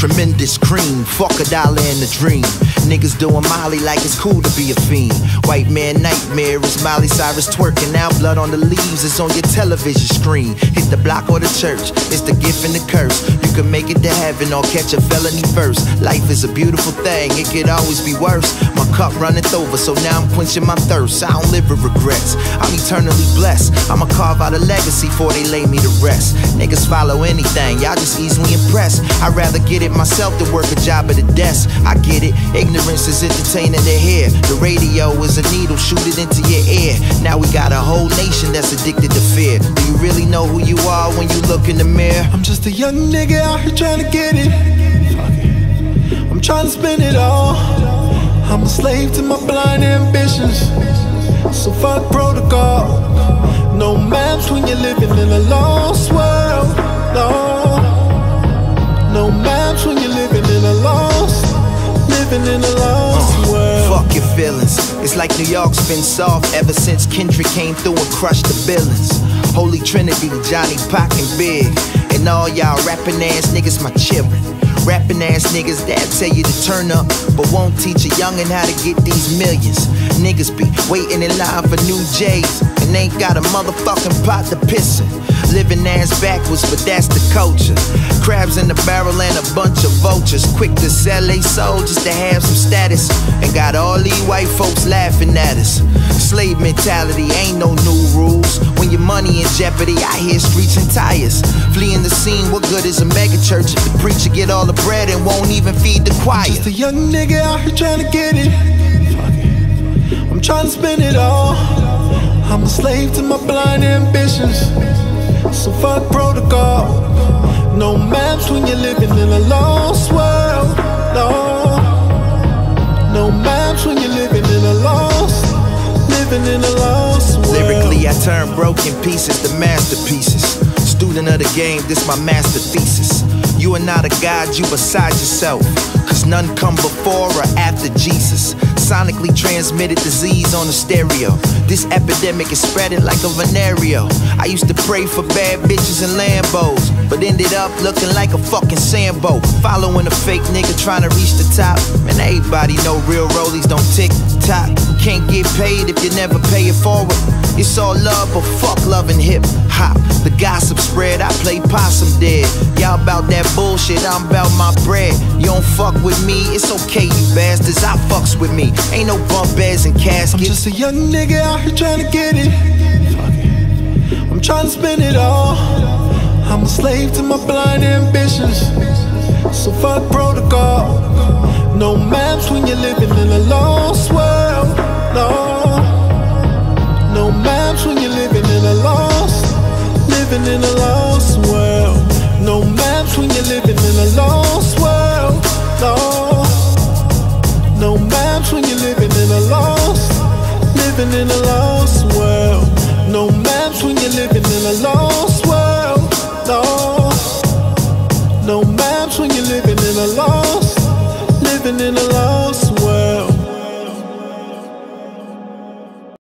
tremendous cream, fuck $1 in a dream. Niggas doing Molly like it's cool to be a fiend. White man nightmare is Miley Cyrus twerking. Now blood on the leaves, it's on your television screen. Hit the block or the church, it's the gift and the curse. You can make it to heaven or catch a felony first. Life is a beautiful thing, it could always be worse. My cup runneth over, so now I'm quenching my thirst. I don't live with regrets, I'm eternally blessed. I'ma carve out a legacy before they lay me to rest. Niggas follow anything, y'all just easily impressed. I'd rather get it myself than work a job at a desk. I get it, ignorance is entertaining to hear. The radio is a needle, shoot it into your ear. Now we got a whole nation that's addicted to fear. Do you really know who you are when you look in the mirror? I'm just a young nigga out here trying to get it. I'm trying to spend it all. I'm a slave to my blind ambitions, so fuck protocol. No maps when you're living in a lost world. No, no maps when you're living in a lost world. Fuck your feelings. It's like New York's been soft ever since Kendrick came through and crushed the billings. Holy Trinity, Johnny, Pac, and Big, and all y'all rapping ass niggas my children. Rapping ass niggas that tell you to turn up, but won't teach a youngin' how to get these millions. Niggas be waiting in line for new J's and ain't got a motherfucking pot to piss in. Living ass backwards, but that's the culture. Crabs in the barrel and a bunch of vultures, quick to sell they soul just to have some status. And got all these white folks laughing at us. Slave mentality, ain't no new rules. When your money in jeopardy, I hear streets and tires. Fleeing the scene, what good is a mega church if the preacher get all the bread and won't even feed the choir? Just a young nigga out here trying to get it. I'm trying to spend it all. I'm a slave to my blind ambitions, so fuck protocol. No maps when you're living in a lost world. No, no maps when you're living in a lost world. Lyrically, I turn broken pieces to masterpieces. Student of the game, this my master thesis. You are not a god, you beside yourself, cause none come before or after Jesus. Sonically transmitted disease on the stereo. This epidemic is spreading like a venereal. I used to pray for bad bitches and Lambos, but ended up looking like a fucking Sambo. Following a fake nigga trying to reach the top. Man, everybody know real rollies don't tick tock. Can't get paid if you never pay it forward. It's all love, but fuck love and hip hop. The gossip spread, I play possum dead. Y'all about that bullshit, I'm about my bread. You don't fuck with me, it's okay you bastards, I fucks with me. Ain't no bump beds and caskets. I'm just a young nigga out here trying to get it. I'm trying to spend it all. I'm a slave to my blind ambitions, so fuck protocol. No maps when you're living in a lost world. No, no maps when you're living in a lost world. No maps when you're living in a lost world. No, no maps when you're living in a lost world. No maps when you're living in a lost world. No, no maps when you're living in a lost